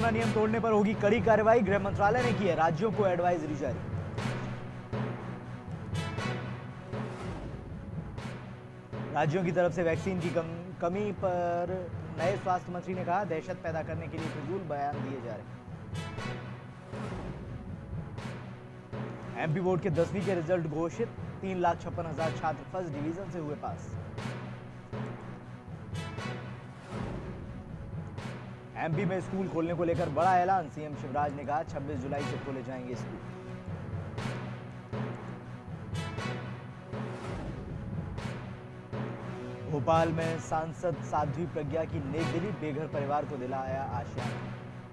Corona नियम तोड़ने पर होगी कड़ी कार्रवाई, गृह मंत्रालय ने की है राज्यों को एडवाइजरी जारी। राज्यों की तरफ से वैक्सीन की कमी पर नए स्वास्थ्य मंत्री ने कहा, दहशत पैदा करने के लिए फिजूल बयान दिए जा रहे हैं। एमपी बोर्ड के 10वीं के रिजल्ट घोषित, 3,56,000 छात्र फर्स्ट डिवीजन से हुए पास। एमपी में स्कूल खोलने को लेकर बड़ा ऐलान, सीएम शिवराज ने कहा 26 जुलाई से खोले जाएंगे स्कूल। भोपाल में सांसद साध्वी प्रज्ञा की नेक दिली, बेघर परिवार को दिलाया आश्वासन।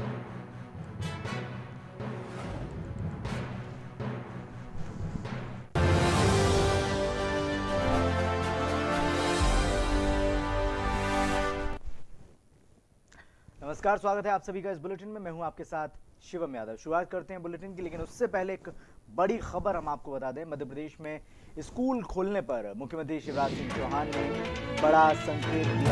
नमस्कार, स्वागत है आप सभी का इस बुलेटिन में। मैं हूं आपके साथ शिवम यादव। शुरुआत करते हैं बुलेटिन की, लेकिन उससे पहले एक बड़ी खबर हम आपको बता दें। मध्य प्रदेश में स्कूल खोलने पर मुख्यमंत्री शिवराज सिंह चौहान ने बड़ा संकेत दिया।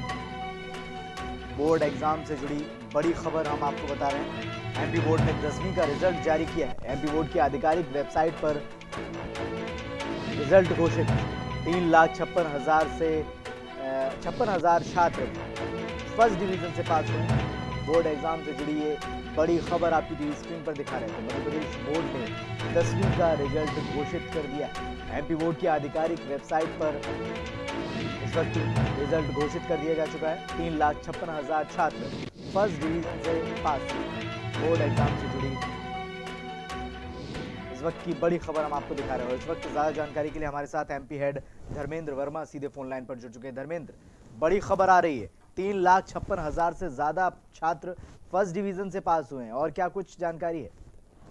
बोर्ड एग्जाम से जुड़ी बड़ी खबर हम आपको बता रहे हैं। एमपी बोर्ड ने 10वीं का रिजल्ट जारी किया है। एमपी बोर्ड की आधिकारिक वेबसाइट पर रिजल्ट घोषित, 3,56,000 से 56,000 छात्र फर्स्ट डिवीजन से पास हुए। बोर्ड एग्जाम से जुड़ी ये बड़ी खबर आपकी टीवी स्क्रीन पर दिखा रहे थे। मध्य प्रदेश बोर्ड ने 10वीं का रिजल्ट घोषित कर दिया। एमपी बोर्ड की आधिकारिक वेबसाइट पर इस वक्त रिजल्ट घोषित कर दिया जा चुका है। 3,56,000 छात्र फर्स्ट डिवीजन से पास हुए। बोर्ड एग्जाम से जुड़ी इस वक्त की बड़ी खबर हम आपको दिखा रहे हैं। इस वक्त ज्यादा जानकारी के लिए हमारे साथ एमपी हेड धर्मेंद्र वर्मा सीधे फोन लाइन पर जुड़ चुके हैं। धर्मेंद्र, बड़ी खबर आ रही है, 3,56,000 से ज्यादा छात्र फर्स्ट डिवीजन से पास हुए हैं, और क्या कुछ जानकारी है?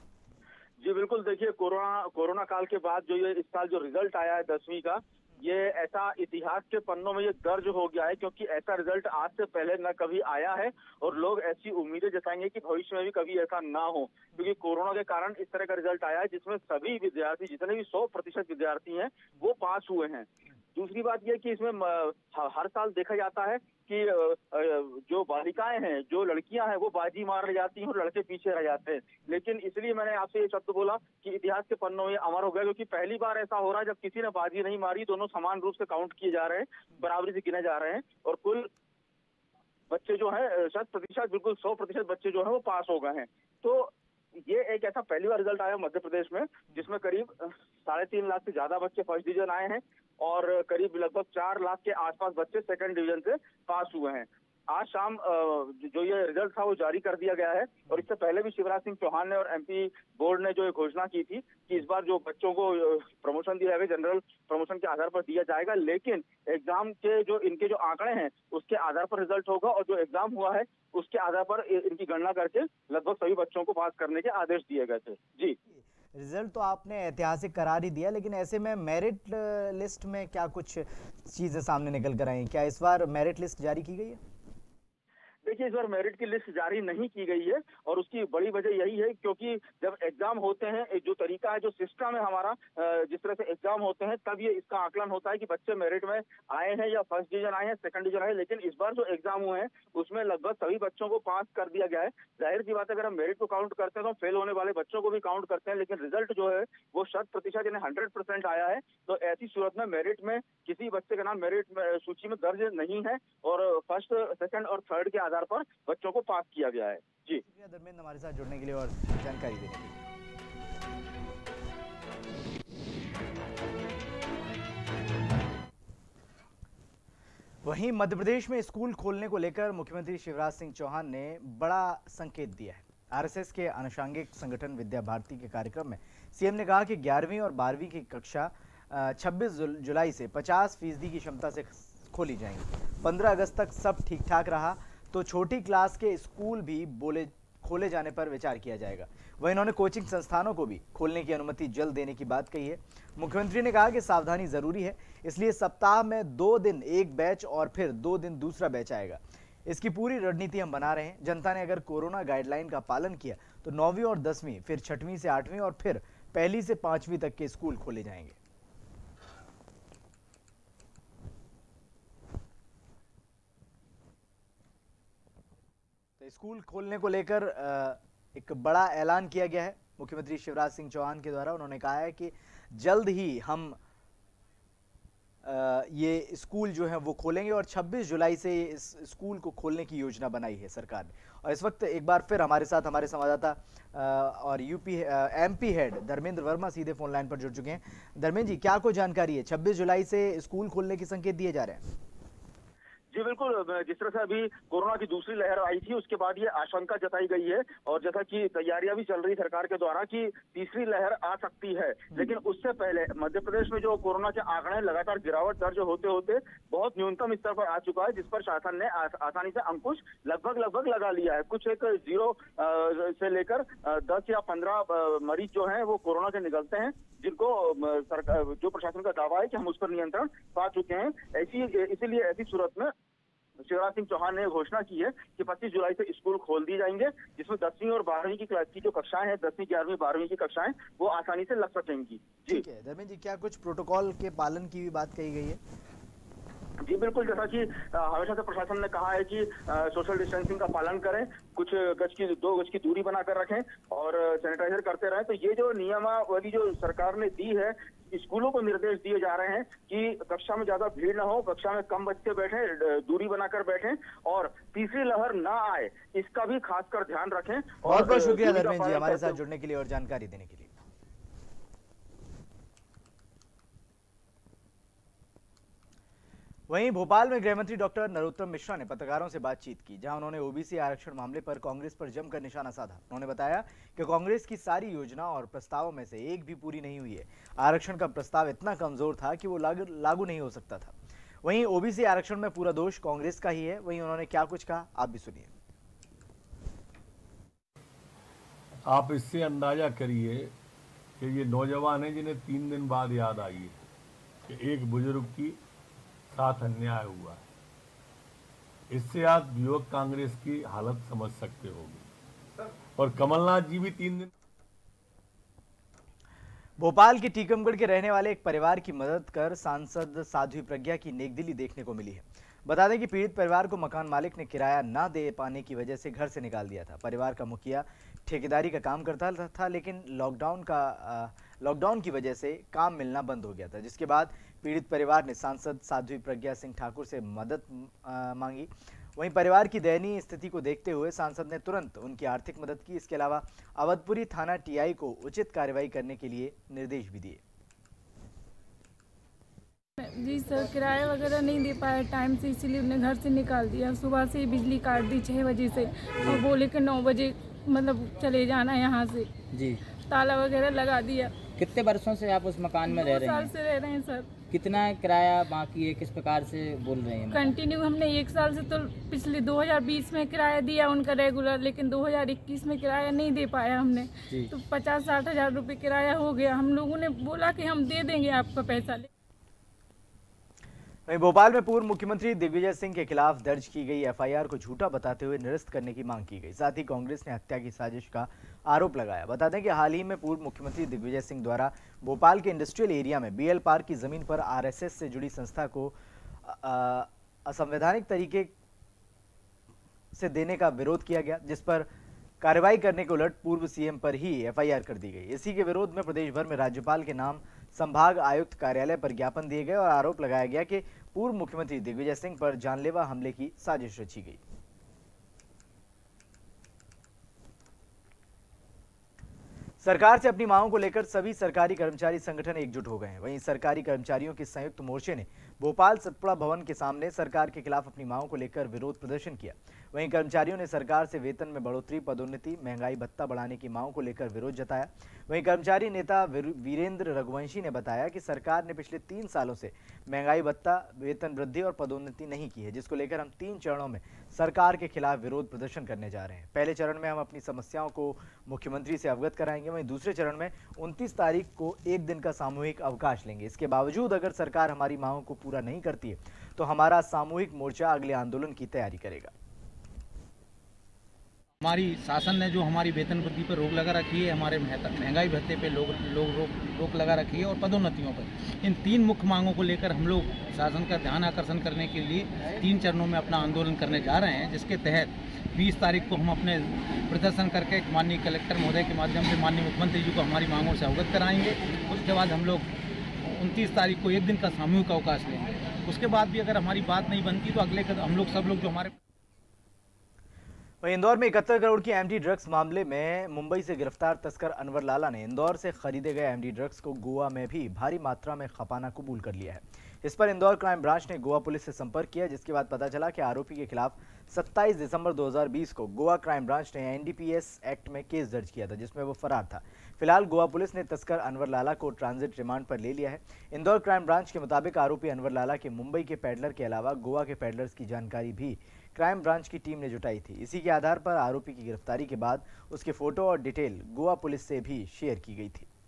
जी बिल्कुल, देखिए कोरोना काल के बाद जो ये इस साल जो रिजल्ट आया है 10वीं का, ये ऐसा इतिहास के पन्नों में ये दर्ज हो गया है, क्योंकि ऐसा रिजल्ट आज से पहले न कभी आया है और लोग ऐसी उम्मीदें जताएंगे कि भविष्य में भी कभी ऐसा ना हो, क्योंकि कोरोना के कारण इस तरह का रिजल्ट आया है जिसमें सभी विद्यार्थी, जितने भी 100% विद्यार्थी हैं, वो पास हुए हैं। दूसरी बात यह कि इसमें हर साल देखा जाता है कि जो बालिकाएं हैं, जो लड़कियां हैं, वो बाजी मार जाती हैं और लड़के पीछे रह जाते हैं। लेकिन इसलिए मैंने आपसे ये शब्द बोला कि इतिहास के पन्नों में अमर हो गया, क्योंकि पहली बार ऐसा हो रहा है जब किसी ने बाजी नहीं मारी, दोनों समान रूप से काउंट किए जा रहे हैं, बराबरी से गिने जा रहे हैं और कुल बच्चे जो है 100%, बिल्कुल 100% बच्चे जो है वो पास हो गए हैं। तो ये एक ऐसा पहली बार रिजल्ट आया मध्य प्रदेश में जिसमें करीब 3.5 लाख से ज्यादा बच्चे फर्स्ट डिवीजन आए हैं और करीब लगभग 4 लाख के आसपास बच्चे सेकंड डिवीजन से पास हुए हैं। आज शाम जो ये रिजल्ट था वो जारी कर दिया गया है और इससे पहले भी शिवराज सिंह चौहान ने और एमपी बोर्ड ने जो ये घोषणा की थी कि इस बार जो बच्चों को प्रमोशन दिया जाएगा, जनरल प्रमोशन के आधार पर दिया जाएगा, लेकिन एग्जाम के जो इनके जो आंकड़े हैं उसके आधार पर रिजल्ट होगा और जो एग्जाम हुआ है उसके आधार पर इनकी गणना करके लगभग सभी बच्चों को पास करने के आदेश दिए गए थे। जी, रिजल्ट तो आपने ऐतिहासिक करार ही दिया, लेकिन ऐसे में मेरिट लिस्ट में क्या कुछ चीजें सामने निकल कर आई? क्या इस बार मेरिट लिस्ट जारी की गई है? देखिए, इस बार मेरिट की लिस्ट जारी नहीं की गई है और उसकी बड़ी वजह यही है क्योंकि जब एग्जाम होते हैं, एक जो तरीका है, जो सिस्टम है हमारा, जिस तरह से एग्जाम होते हैं तब ये इसका आकलन होता है कि बच्चे मेरिट में आए हैं या फर्स्ट डिवीजन आए हैं, सेकंड डिवीजन आए हैं। लेकिन इस बार जो एग्जाम हुए हैं उसमें लगभग सभी बच्चों को पास कर दिया गया है। जाहिर सी बात है, अगर हम मेरिट को काउंट करते हैं तो फेल होने वाले बच्चों को भी काउंट करते हैं, लेकिन रिजल्ट जो है वो 100% यानी 100% आया है। तो ऐसी सूरत में मेरिट में किसी बच्चे का नाम मेरिट सूची में दर्ज नहीं है और फर्स्ट, सेकंड और थर्ड के आधार पर बच्चों को पास किया गया है। जी, शुक्रिया धर्मेंद्र हमारे साथ जुड़ने के लिए और जानकारी देने के लिए। वहीं मध्य प्रदेश में स्कूल खोलने को लेकर मुख्यमंत्री शिवराज सिंह चौहान ने बड़ा संकेत दिया है। आरएसएस के अनुषंगिक संगठन विद्या भारती के कार्यक्रम में सीएम ने कहा कि 11वीं और 12वीं की कक्षा 26 जुलाई से 50% की क्षमता से खोली जाएंगी। 15 अगस्त तक सब ठीक ठाक रहा तो छोटी क्लास के स्कूल भी खोले जाने पर विचार किया जाएगा। वहीं इन्होंने कोचिंग संस्थानों को भी खोलने की अनुमति जल्द देने की बात कही है। मुख्यमंत्री ने कहा कि सावधानी जरूरी है, इसलिए सप्ताह में 2 दिन एक बैच और फिर 2 दिन दूसरा बैच आएगा। इसकी पूरी रणनीति हम बना रहे हैं। जनता ने अगर कोरोना गाइडलाइन का पालन किया तो 9वीं और 10वीं, फिर 6वीं से 8वीं और फिर 1ली से 5वीं तक के स्कूल खोले जाएंगे। तो स्कूल खोलने को लेकर एक बड़ा ऐलान किया गया है मुख्यमंत्री शिवराज सिंह चौहान के द्वारा। उन्होंने कहा है कि जल्द ही हम ये स्कूल जो है वो खोलेंगे और 26 जुलाई से इस स्कूल को खोलने की योजना बनाई है सरकार ने। और इस वक्त एक बार फिर हमारे साथ हमारे संवाददाता और एमपी हेड धर्मेंद्र वर्मा सीधे फोन लाइन पर जुड़ चुके हैं। धर्मेंद्र जी, क्या कोई जानकारी है? 26 जुलाई से स्कूल खोलने के संकेत दिए जा रहे हैं। जी बिल्कुल, जिस तरह से अभी कोरोना की दूसरी लहर आई थी उसके बाद ये आशंका जताई गई है और जैसा कि तैयारियां भी चल रही सरकार के द्वारा कि तीसरी लहर आ सकती है। लेकिन उससे पहले मध्य प्रदेश में जो कोरोना के आंकड़े लगातार गिरावट दर्ज होते होते बहुत न्यूनतम स्तर पर आ चुका है, जिस पर शासन ने आसानी से अंकुश लगभग लगा लिया है। कुछ एक 0 से लेकर 10 या 15 मरीज जो है वो कोरोना से निकलते हैं, जिनको सरकार जो प्रशासन का दावा है कि हम उस पर नियंत्रण पा चुके हैं। इसीलिए ऐसी सूरत में शिवराज सिंह चौहान ने घोषणा की है कि 25 जुलाई से स्कूल खोल दिए जाएंगे, जिसमें 10वीं और 12वीं की जो कक्षाएं हैं, 10वीं 11वीं 12वीं की कक्षाएं वो आसानी से लग सकेंगी। जी ठीक है धर्मेंद्र जी, क्या कुछ प्रोटोकॉल के पालन की भी बात कही गई है? जी बिल्कुल, जैसा कि हमेशा से प्रशासन ने कहा है कि सोशल डिस्टेंसिंग का पालन करें, कुछ 2 गज की दूरी बनाकर रखें और सैनिटाइजर करते रहें। तो ये जो नियमावली जो सरकार ने दी है, स्कूलों को निर्देश दिए जा रहे हैं कि कक्षा में ज्यादा भीड़ ना हो, कक्षा में कम बच्चे बैठे, दूरी बनाकर बैठें और तीसरी लहर ना आए इसका भी खासकर ध्यान रखें। बहुत बहुत शुक्रिया धर्मेंद्र जी हमारे साथ जुड़ने के लिए और जानकारी देने के लिए। वहीं भोपाल में गृहमंत्री डॉक्टर नरोत्तम मिश्रा ने पत्रकारों से बातचीत की, जहां उन्होंने ओबीसी आरक्षण मामले पर कांग्रेस पर जमकर निशाना साधा। उन्होंने बताया कि कांग्रेस की सारी योजना और प्रस्तावों में से एक भी पूरी नहीं हुई है। आरक्षण का प्रस्ताव इतना कमजोर था कि वो लागू नहीं हो सकता था। वहीं ओबीसी आरक्षण में पूरा दोष कांग्रेस का ही है। वहीं उन्होंने क्या कुछ कहा, आप भी सुनिए। आप इससे अंदाजा करिए कि ये नौजवान है जिन्हें 3 दिन बाद याद आई है कि एक बुजुर्ग की साथ अन्याय हुआ है। इससे आप युवक कांग्रेस की हालत समझ सकते होंगे। और कमलनाथ जी भी 3 दिन। भोपाल के टीकमगढ़ के रहने वाले एक परिवार की मदद कर सांसद साध्वी प्रज्ञा की नेकदिली देखने को मिली है। बता दें कि पीड़ित परिवार को मकान मालिक ने किराया न दे पाने की वजह से घर से निकाल दिया था। परिवार का मुखिया ठेकेदारी का काम करता था, लेकिन लॉकडाउन की वजह से काम मिलना बंद हो गया था, जिसके बाद पीड़ित परिवार ने सांसद साध्वी प्रज्ञा सिंह ठाकुर से मदद मांगी। वहीं परिवार की दयनीय स्थिति को देखते हुए सांसद ने तुरंत उनकी आर्थिक मदद की। इसके अलावा अवधपुरी थाना टीआई को उचित कार्रवाई करने के लिए निर्देश भी दिए। जी सर, किराया वगैरह नहीं दे पाया टाइम से, इसीलिए उन्हें घर से निकाल दिया। सुबह से ही बिजली काट दी 6 बजे से और बोले कि 9 बजे मतलब चले जाना यहाँ से। जी, ताला वगैरह लगा दिया। कितने वर्षों से आप उस मकान में रह रहे हैं? 2 साल से रह रहे हैं सर। कितना किराया बाकी है, किस प्रकार से बोल रहे हैं? कंटिन्यू हमने 1 साल से तो पिछले 2020 में किराया दिया उनका रेगुलर, लेकिन 2021 में किराया नहीं दे पाया हमने। तो 50-60 हज़ार रुपये किराया हो गया। हम लोगों ने बोला कि हम दे देंगे आपका पैसा। वहीं भोपाल में पूर्व मुख्यमंत्री दिग्विजय सिंह के खिलाफ दर्ज की गई एफआईआर को झूठा बताते हुए निरस्त करने की मांग की गई। साथ ही कांग्रेस ने हत्या की साजिश का आरोप लगाया। बता दें कि हाल ही में पूर्व मुख्यमंत्री दिग्विजय सिंह द्वारा भोपाल के इंडस्ट्रियल एरिया में बीएल पार्क की जमीन पर आरएसएस से जुड़ी संस्था को असंवैधानिक तरीके से देने का विरोध किया गया, जिस पर कार्रवाई करने के उलट पूर्व सीएम पर ही एफआईआर कर दी गई। इसी के विरोध में प्रदेश भर में राज्यपाल के नाम संभाग आयुक्त कार्यालय पर ज्ञापन दिए गए और आरोप लगाया गया कि पूर्व मुख्यमंत्री दिग्विजय सिंह पर जानलेवा हमले की साजिश रची गई। सरकार से अपनी मांगों को लेकर सभी सरकारी कर्मचारी संगठन एकजुट हो गए हैं। वहीं सरकारी कर्मचारियों के संयुक्त मोर्चे ने भोपाल सतपुड़ा भवन के सामने सरकार के खिलाफ अपनी मांगों को लेकर विरोध प्रदर्शन किया। वहीं कर्मचारियों ने सरकार से वेतन में बढ़ोतरी, पदोन्नति, महंगाई भत्ता बढ़ाने की मांगों को लेकर विरोध जताया। वहीं कर्मचारी नेता वीरेंद्र रघुवंशी ने बताया कि सरकार ने पिछले 3 सालों से महंगाई भत्ता, वेतन वृद्धि और पदोन्नति नहीं की है, जिसको लेकर हम 3 चरणों में सरकार के खिलाफ विरोध प्रदर्शन करने जा रहे हैं। पहले चरण में हम अपनी समस्याओं को मुख्यमंत्री से अवगत कराएंगे। वहीं दूसरे चरण में 29 तारीख को 1 दिन का सामूहिक अवकाश लेंगे। इसके बावजूद अगर सरकार हमारी मांगों को पूरा नहीं करती है तो हमारा सामूहिक मोर्चा अगले आंदोलन की तैयारी करेगा। हमारी शासन ने जो हमारी वेतन वृद्धि पर रोक लगा रखी है, हमारे महंगाई भत्ते पे रोक लगा रखी है और पदोन्नतियों पर, इन 3 मुख्य मांगों को लेकर हम लोग शासन का ध्यान आकर्षण करने के लिए 3 चरणों में अपना आंदोलन करने जा रहे हैं, जिसके तहत 20 तारीख को हम अपने प्रदर्शन करके माननीय कलेक्टर महोदय के माध्यम से माननीय मुख्यमंत्री जी को हमारी मांगों से अवगत कराएंगे। उसके बाद हम लोग 29 तारीख को 1 दिन का सामूहिक अवकाश लेंगे। उसके बाद भी अगर हमारी बात नहीं बनती तो अगले हम लोग सब लोग जो हमारे वहीं इंदौर में 71 करोड़ की एमडी ड्रग्स मामले में मुंबई से गिरफ्तार तस्कर अनवर लाला ने इंदौर से खरीदे गए एमडी ड्रग्स को गोवा में भी भारी मात्रा में खपाना कबूल कर लिया है। इस पर इंदौर क्राइम ब्रांच ने गोवा पुलिस से संपर्क किया, जिसके बाद पता चला कि आरोपी के खिलाफ 27 दिसंबर 2020 को गोवा क्राइम ब्रांच ने एनडीपीएस एक्ट में केस दर्ज किया था, जिसमें वो फरार था। फिलहाल गोवा पुलिस ने तस्कर अनवर लाला को ट्रांजिट रिमांड पर ले लिया है। इंदौर क्राइम ब्रांच के मुताबिक आरोपी अनवर लाला के मुंबई के पैडलर के अलावा गोवा के पैडलर्स की जानकारी भी क्राइम ब्रांच की टीम ने जुटाई थी। इसी के आधार पर आरोपी की गिरफ्तारी के बाद उसके फोटो और डिटेल गोवा पुलिस से भी शेयर की गई थी।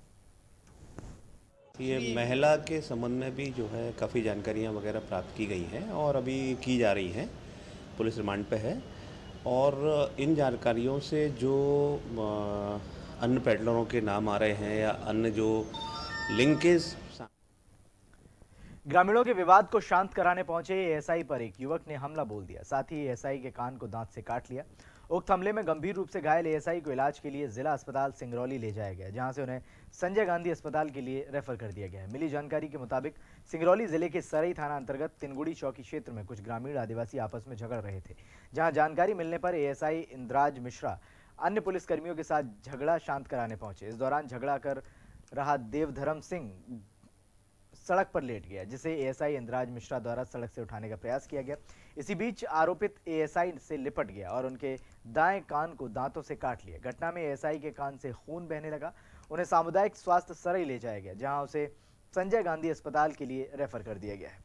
ये महिला के संबंध में भी जो है काफ़ी जानकारियां वगैरह प्राप्त की गई हैं और अभी की जा रही हैं, पुलिस रिमांड पे है। और इन जानकारियों से जो अन्य पेडलरों के नाम आ रहे हैं या अन्य जो लिंकेज, ग्रामीणों के विवाद को शांत कराने पहुंचे एएसआई पर एक युवक ने हमला बोल दिया, साथ ही एएसआई के कान को दांत से काट लिया। उक्त हमले में गंभीर रूप से घायल एएसआई को इलाज के लिए जिला अस्पताल सिंगरौली ले जाया गया, जहां से उन्हें संजय गांधी अस्पताल के लिए रेफर कर दिया गया है। मिली जानकारी के मुताबिक सिंगरौली जिले के सरई थाना अंतर्गत तिनगुड़ी चौकी क्षेत्र में कुछ ग्रामीण आदिवासी आपस में झगड़ रहे थे, जहां जानकारी मिलने पर एएसआई इंद्राज मिश्रा अन्य पुलिसकर्मियों के साथ झगड़ा शांत कराने पहुंचे। इस दौरान झगड़ा कर रहा देवधर्म सिंह सड़क पर लेट गया, जिसे एएसआई इंद्राज मिश्रा द्वारा सड़क से उठाने का प्रयास किया गया। इसी बीच आरोपित एएसआई से लिपट गया और उनके दाएं कान को दांतों से काट लिया। घटना में एएसआई के कान से खून बहने लगा। उन्हें सामुदायिक स्वास्थ्य सरई ले जाया गया, जहां उसे संजय गांधी अस्पताल के लिए रेफर कर दिया गया है।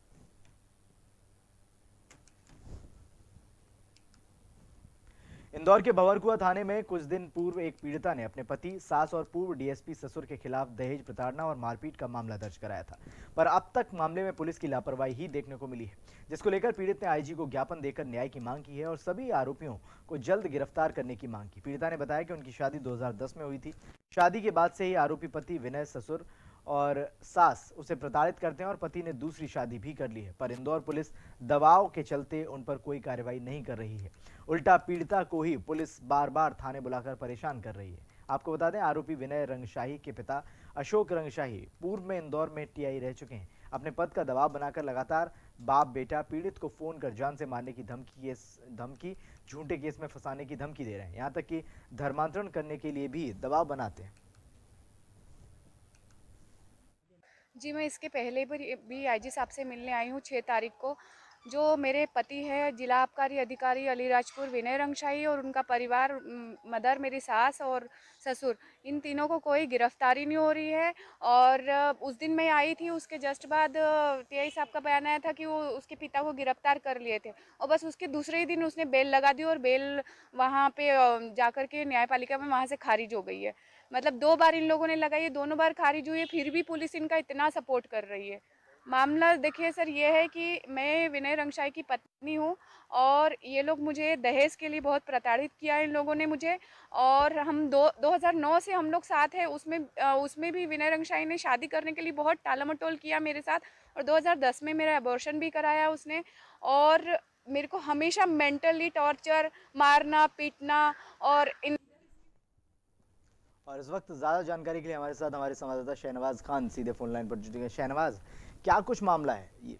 इंदौर के भंवरकुआ थाने में कुछ दिन पूर्व एक पीड़िता ने अपने पति, सास और पूर्व डीएसपी ससुर के खिलाफ दहेज प्रताड़ना और मारपीट का मामला दर्ज कराया था, पर अब तक मामले में पुलिस की लापरवाही ही देखने को मिली है, जिसको लेकर पीड़ित ने आईजी को ज्ञापन देकर न्याय की मांग की है और सभी आरोपियों को जल्द गिरफ्तार करने की मांग की। पीड़िता ने बताया कि उनकी शादी 2010 में हुई थी। शादी के बाद से ही आरोपी पति विनय, ससुर और सास उसे प्रताड़ित करते हैं और पति ने दूसरी शादी भी कर ली है, पर इंदौर पुलिस दबाव के चलते उन पर कोई कार्रवाई नहीं कर रही है। उल्टा पीड़िता को ही पुलिस बार बार थाने बुलाकर परेशान कर रही है। आपको बता दें, आरोपी विनय रंगशाही के पिता अशोक रंगशाही पूर्व में इंदौर में टीआई रह चुके हैं। अपने पद का दबाव बनाकर लगातार बाप बेटा पीड़ित को फोन कर जान से मारने की धमकी, झूठे केस में फंसाने की धमकी दे रहे हैं, यहाँ तक कि धर्मांतरण करने के लिए भी दबाव बनाते हैं। जी, मैं इसके पहले भी आईजी साहब से मिलने आई हूँ 6 तारीख को। जो मेरे पति है जिला आबकारी अधिकारी अलीराजपुर विनय रंगशाही और उनका परिवार, मदर मेरी सास और ससुर, इन तीनों को कोई गिरफ्तारी नहीं हो रही है। और उस दिन मैं आई थी, उसके जस्ट बाद टीआई साहब का बयान आया था कि वो उसके पिता को गिरफ्तार कर लिए थे और बस उसके दूसरे ही दिन उसने बेल लगा दी और बेल वहाँ पे जाकर के न्यायपालिका में वहाँ से खारिज हो गई है। मतलब 2 बार इन लोगों ने लगाई है, दोनों बार खारिज हुई है, फिर भी पुलिस इनका इतना सपोर्ट कर रही है। मामला देखिए सर, ये है कि मैं विनय रंगशाही की पत्नी हूँ और ये लोग मुझे दहेज के लिए बहुत प्रताड़ित किया है इन लोगों ने मुझे। और हम 2009 से हम लोग साथ हैं, उसमें भी विनय रंगशाही ने शादी करने के लिए बहुत टालमटोल किया मेरे साथ और 2010 में मेरा अबॉर्शन भी कराया उसने। और मेरे को हमेशा मेंटली टॉर्चर, मारना पीटना और इस वक्त ज्यादा जानकारी के लिए हमारे साथ हमारे संवाददाता शहनवाज खान सीधे फोन लाइन पर जुटे हैं। शहनवाज, क्या कुछ मामला है ये?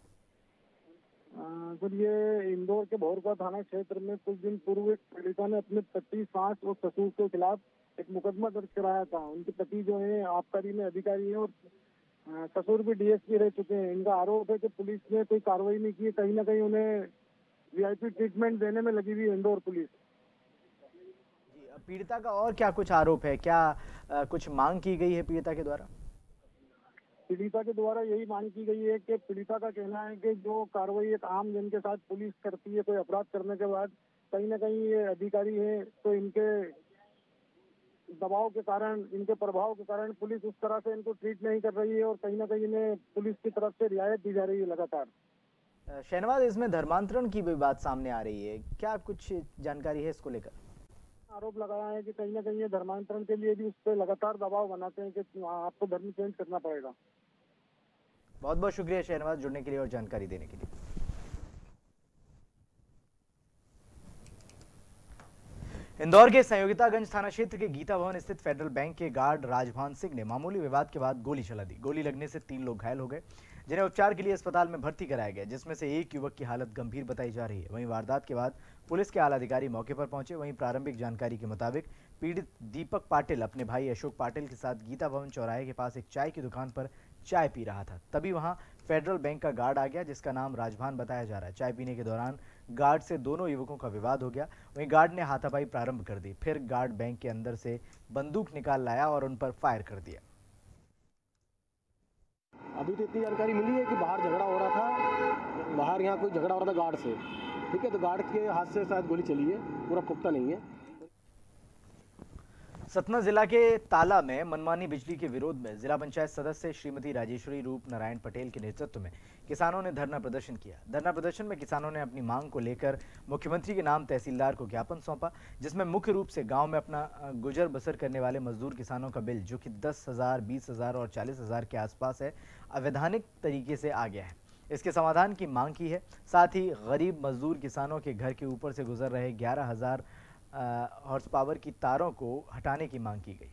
सर, ये इंदौर के भंवरकुआ थाना क्षेत्र में कुछ दिन पूर्व एक पीड़िता ने अपने पति, सास और ससुर के खिलाफ एक मुकदमा दर्ज कराया था। उनके पति जो है आबकारी में अधिकारी हैं और ससुर भी डीएसपी रह चुके हैं। इनका आरोप है कि पुलिस ने कोई कार्रवाई नहीं की, कहीं ना कहीं उन्हें वीआईपी ट्रीटमेंट देने में लगी हुई है इंदौर पुलिस। पीड़िता का और क्या कुछ आरोप है? क्या कुछ मांग की गई है पीड़िता के द्वारा? पीड़िता के द्वारा यही मांग की गई है कि पीड़िता का कहना है कि जो कार्रवाई एक आम जन के साथ पुलिस करती है कोई अपराध करने के बाद, कहीं ना कहीं ये अधिकारी है तो इनके दबाव के कारण, इनके प्रभाव के कारण पुलिस उस तरह से इनको ट्रीट नहीं कर रही है और कहीं ना कहीं इन्हें पुलिस की तरफ से रियायत दी जा रही है लगातार। शहनवाज, इसमें धर्मांतरण की भी बात सामने आ रही है, क्या कुछ जानकारी है इसको लेकर? आरोप लगाया है कि कहीं ना कहीं ये धर्मांतरण के लिए भी उस पर लगातार दबाव बनाते हैं कि आपको धर्म चेंज करना पड़ेगा। बहुत बहुत शुक्रिया शहनवाज जुड़ने के लिए और जानकारी देने के लिए। इंदौर के संयोगितागंज थाना क्षेत्र के गीता भवन स्थित फेडरल बैंक के गार्ड राजभान सिंह ने मामूली विवाद के बाद गोली चला दी। गोली लगने से 3 लोग घायल हो गए, जिन्हें उपचार के लिए अस्पताल में भर्ती कराया गया, जिसमें से एक युवक की हालत गंभीर बताई जा रही है। वहीं वारदात के बाद पुलिस के आला अधिकारी मौके पर पहुंचे। वहीं प्रारंभिक जानकारी के मुताबिक पीड़ित दीपक पाटिल अपने भाई अशोक पाटिल के साथ गीता भवन चौराहे के पास एक चाय की दुकान पर चाय पी रहा था। तभी वहां फेडरल बैंक का गार्ड आ गया, जिसका नाम राजभान बताया जा रहा है। चाय पीने के दौरान गार्ड से दोनों युवकों का विवाद हो गया। वहीं गार्ड ने हाथापाई प्रारंभ कर दी। फिर गार्ड बैंक के अंदर से बंदूक निकाल लाया और उन पर फायर कर दिया। अभी तो इतनी जानकारी मिली है कि बाहर झगड़ा हो रहा था, बाहर यहाँ कोई झगड़ा हो रहा था गार्ड से, ठीक है, तो गार्ड के हाथ से शायद गोली चली है, पूरा पुख्ता नहीं है। सतना जिला के ताला में मनमानी बिजली के विरोध में जिला पंचायत सदस्य श्रीमती राजेश्वरी रूप नारायण पटेल के नेतृत्व में किसानों ने धरना प्रदर्शन किया। धरना प्रदर्शन में किसानों ने अपनी मांग को लेकर मुख्यमंत्री के नाम तहसीलदार को ज्ञापन सौंपा, जिसमें मुख्य रूप से गांव में अपना गुजर बसर करने वाले मजदूर किसानों का बिल, जो कि 10,000, 20,000 और 40,000 के आसपास है, अवैधानिक तरीके से आ गया है। इसके समाधान की मांग की है। साथ ही गरीब मजदूर किसानों के घर के ऊपर से गुजर रहे 11,000 हॉर्स पावर की तारों को हटाने की मांग की गई।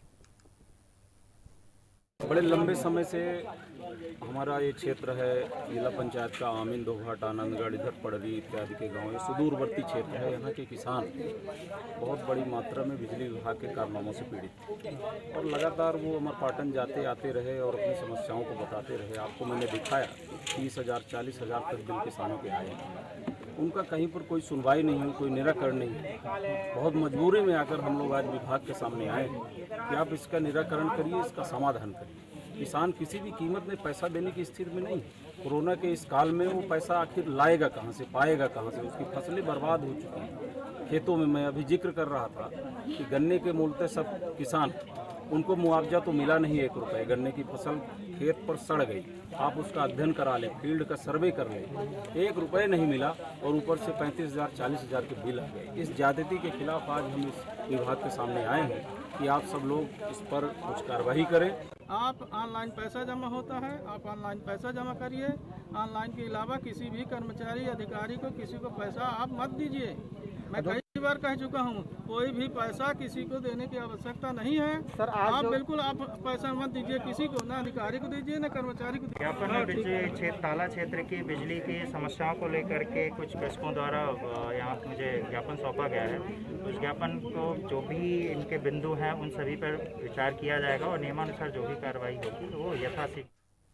बड़े लंबे समय से हमारा ये क्षेत्र है जिला पंचायत का आमीन, दोघाट, आनंदगढ़, इधर पड़री इत्यादि के गांव, ये सुदूरवर्ती क्षेत्र है। यहाँ के किसान बहुत बड़ी मात्रा में बिजली विभाग के कारनामों से पीड़ित थे और लगातार वो अमरपाटन जाते आते रहे और अपनी समस्याओं को बताते रहे। आपको मैंने दिखाया 30,000, 40,000 तक बिल किसानों के आए, उनका कहीं पर कोई सुनवाई नहीं हुई, कोई निराकरण नहीं। बहुत मजबूरी में आकर हम लोग आज विभाग के सामने आए कि आप इसका निराकरण करिए, इसका समाधान करिए। किसान किसी भी कीमत में पैसा देने की स्थिति में नहीं। कोरोना के इस काल में वो पैसा आखिर लाएगा कहाँ से, पाएगा कहाँ से? उसकी फसलें बर्बाद हो चुकी हैं। खेतों में मैं अभी जिक्र कर रहा था कि गन्ने के मूलतः सब किसान, उनको मुआवजा तो मिला नहीं 1 रुपये। गन्ने की फसल खेत पर सड़ गई, आप उसका अध्ययन करा लें, फील्ड का सर्वे कर लें, 1 रुपये नहीं मिला और ऊपर से 35,000, 40,000 के बिल आ गए। इस ज्यादती के खिलाफ आज हम इस विभाग के सामने आए हैं कि आप सब लोग इस पर कुछ कार्रवाई करें। आप ऑनलाइन पैसा जमा होता है, आप ऑनलाइन पैसा जमा करिए। ऑनलाइन के अलावा किसी भी कर्मचारी अधिकारी को किसी को पैसा आप मत दीजिए। मैं कई बार कह चुका हूँ, कोई भी पैसा किसी को देने की आवश्यकता नहीं है सर। आप बिल्कुल आप पैसा मत दीजिए किसी को, ना अधिकारी को दीजिए ना कर्मचारी को। ज्ञापन ताला क्षेत्र की बिजली की समस्याओं को लेकर के कुछ कृषकों द्वारा यहाँ मुझे ज्ञापन सौंपा गया है। उस ज्ञापन को जो भी इनके बिंदु हैं उन सभी पर विचार किया जाएगा और नियमानुसार जो भी कार्रवाई होगी वो यथाशीघ्र।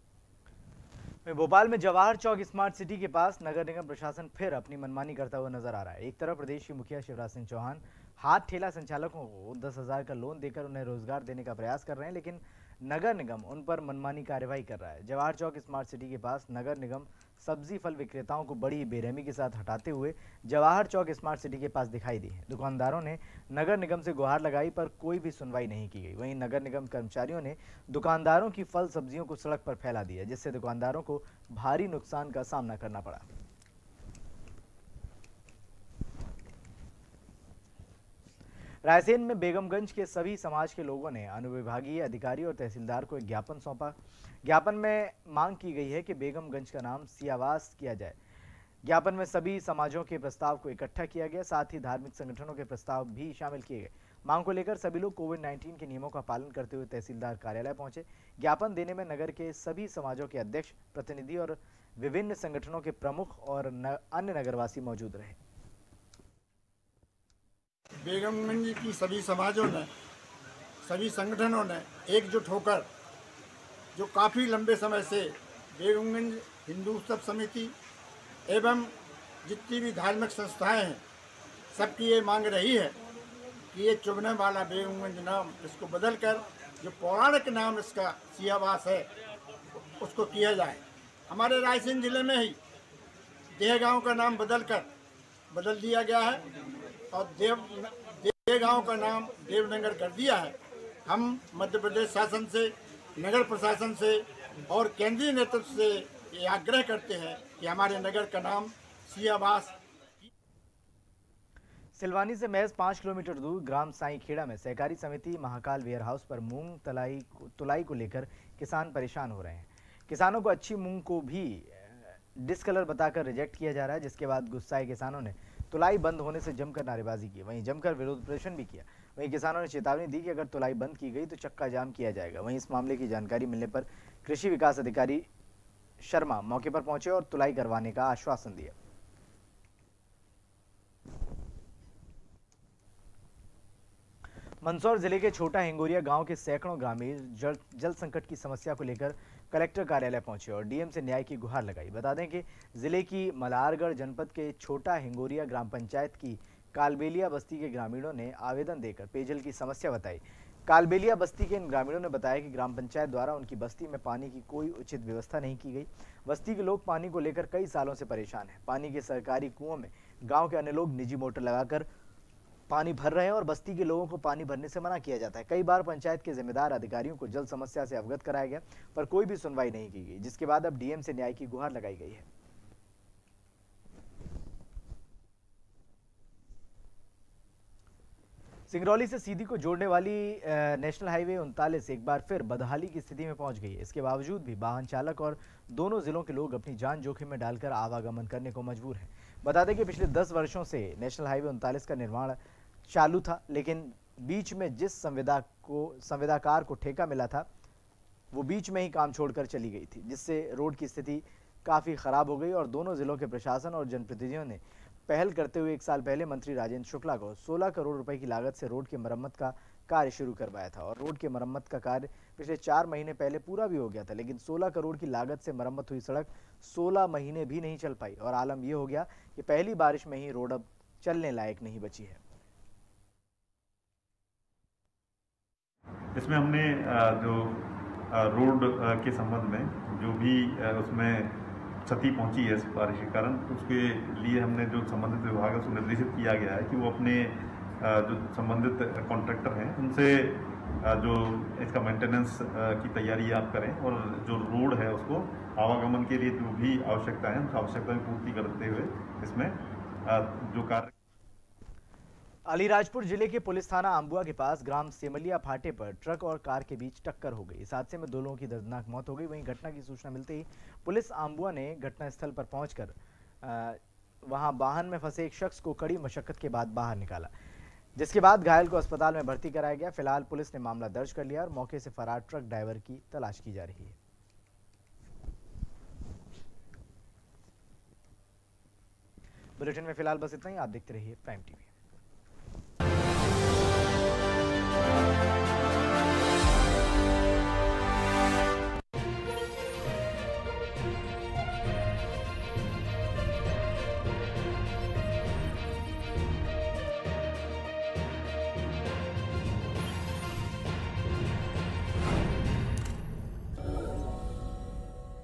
भोपाल में जवाहर चौक स्मार्ट सिटी के पास नगर निगम प्रशासन फिर अपनी मनमानी करता हुआ नजर आ रहा है। एक तरफ प्रदेश के मुखिया शिवराज सिंह चौहान हाथ ठेला संचालकों को 10,000 का लोन देकर उन्हें रोजगार देने का प्रयास कर रहे हैं, लेकिन नगर निगम उन पर मनमानी कार्यवाही कर रहा है। जवाहर चौक स्मार्ट सिटी के पास नगर निगम सब्जी फल विक्रेताओं को बड़ी बेरहमी के साथ हटाते हुए जवाहर चौक स्मार्ट सिटी के पास दिखाई दी है। दुकानदारों ने नगर निगम से गुहार लगाई पर कोई भी सुनवाई नहीं की गई। वहीं नगर निगम कर्मचारियों ने दुकानदारों की फल सब्जियों को सड़क पर फैला दिया, जिससे दुकानदारों को भारी नुकसान का सामना करना पड़ा। रायसेन में बेगमगंज के सभी समाज के लोगों ने अनुविभागीय अधिकारी और तहसीलदार को एक ज्ञापन सौंपा। ज्ञापन में मांग की गई है कि बेगमगंज का नाम सियावास किया जाए। ज्ञापन में सभी समाजों के प्रस्ताव को इकट्ठा किया गया, साथ ही धार्मिक संगठनों के प्रस्ताव भी शामिल किए गए। मांग को लेकर सभी लोग कोविड-19 के नियमों का पालन करते हुए तहसीलदार कार्यालय पहुंचे। ज्ञापन देने में नगर के सभी समाजों के अध्यक्ष, प्रतिनिधि और विभिन्न संगठनों के प्रमुख और अन्य नगरवासी मौजूद रहे। बेगमगंज की सभी समाजों ने, सभी संगठनों ने एकजुट होकर जो काफ़ी लंबे समय से बेगमगंज हिंदू उत्सव समिति एवं जितनी भी धार्मिक संस्थाएं हैं, सबकी ये मांग रही है कि ये चुभने वाला बेगमगंज नाम इसको बदलकर जो पौराणिक नाम इसका सियावास है उसको किया जाए। हमारे रायसेन जिले में ही देहगांव का नाम बदल दिया गया है और देहगांव का नाम देवनगर कर दिया है। हम मध्य प्रदेश शासन से, नगर प्रशासन से और केंद्रीय नेतृत्व से ये आग्रह करते हैं कि हमारे नगर का नाम सियाबास। सिलवानी से महज 5 किलोमीटर दूर ग्राम साईखेड़ा में सहकारी समिति महाकाल वेयर हाउस पर मूंग तुलाई को लेकर किसान परेशान हो रहे हैं। किसानों को अच्छी मूंग को भी डिसकलर बताकर रिजेक्ट किया जा रहा है, जिसके बाद गुस्साए किसानों ने तुलाई बंद होने से जमकर नारेबाजी की, वहीं जमकर विरोध प्रदर्शन भी किया। वहीं किसानों ने चेतावनी दी कि अगर तुलाई बंद की गई तो चक्का जाम किया जाएगा। वहीं इस मामले की जानकारी मिलने पर कृषि विकास अधिकारी शर्मा मौके पर पहुंचे और तुलाई करवाने का आश्वासन दिया। मंदसौर जिले के छोटा हिंगोरिया गांव के सैकड़ों ग्रामीण जल संकट की समस्या को लेकर कलेक्टर कार्यालय पहुंचे और डीएम से न्याय की गुहार लगाई। बता दें कि जिले की मल्हारगढ़ जनपद के छोटा हिंगोरिया ग्राम पंचायत की कालबेलिया बस्ती के ग्रामीणों ने आवेदन देकर पेयजल की समस्या बताई। कालबेलिया बस्ती के इन ग्रामीणों ने बताया कि ग्राम पंचायत द्वारा उनकी बस्ती में पानी की कोई उचित व्यवस्था नहीं की गई। बस्ती के लोग पानी को लेकर कई सालों से परेशान हैं। पानी के सरकारी कुओं में गाँव के अन्य लोग निजी मोटर लगाकर पानी भर रहे हैं और बस्ती के लोगों को पानी भरने से मना किया जाता है। कई बार पंचायत के जिम्मेदार अधिकारियों को जल समस्या से अवगत कराया गया, पर कोई भी सुनवाई नहीं की गई, जिसके बाद अब डीएम से न्याय की गुहार लगाई गई है। सिंगरौली से सीधी को जोड़ने वाली नेशनल हाईवे 39 एक बार फिर बदहाली की स्थिति में पहुंच गई है। इसके बावजूद भी वाहन चालक और दोनों जिलों के लोग अपनी जान जोखिम में डालकर आवागमन करने को मजबूर हैं। बता दें कि पिछले 10 वर्षों से नेशनल हाईवे 39 का निर्माण चालू था, लेकिन बीच में जिस संविदाकार को ठेका मिला था वो बीच में ही काम छोड़कर चली गई थी, जिससे रोड की स्थिति काफ़ी ख़राब हो गई और दोनों जिलों के प्रशासन और जनप्रतिनिधियों ने पहल करते हुए 1 साल पहले मंत्री राजेंद्र शुक्ला को 16 करोड़ रुपए की लागत से रोड की मरम्मत का कार्य शुरू करवाया था और रोड के मरम्मत का कार्य पिछले 4 महीने पहले पूरा भी हो गया था, लेकिन 16 करोड़ की लागत से मरम्मत हुई सड़क 16 महीने भी नहीं चल पाई और आलम यह हो गया कि पहली बारिश में ही रोड अब चलने लायक नहीं बची है। इसमें हमने जो रोड के संबंध में जो भी उसमें क्षति पहुंची है इस बारिश के कारण, उसके लिए हमने जो संबंधित विभाग है उसको निर्देशित किया गया है कि वो अपने जो संबंधित कॉन्ट्रैक्टर हैं उनसे जो इसका मेंटेनेंस की तैयारी आप करें और जो रोड है उसको आवागमन के लिए जो भी आवश्यकता है उस आवश्यकता की पूर्ति करते हुए इसमें जो कार्य। अलीराजपुर जिले के पुलिस थाना आंबुआ के पास ग्राम सेमलिया फाटे पर ट्रक और कार के बीच टक्कर हो गई। इस हादसे में 2 लोगों की दर्दनाक मौत हो गई। वहीं घटना की सूचना मिलते ही पुलिस आंबुआ ने घटनास्थल पर पहुंचकर वहां वाहन में फंसे एक शख्स को कड़ी मशक्कत के बाद बाहर निकाला, जिसके बाद घायल को अस्पताल में भर्ती कराया गया। फिलहाल पुलिस ने मामला दर्ज कर लिया और मौके से फरार ट्रक ड्राइवर की तलाश की जा रही है। बुलेटिन में फिलहाल बस इतना ही। आप देखते रहिए प्राइम टीवी।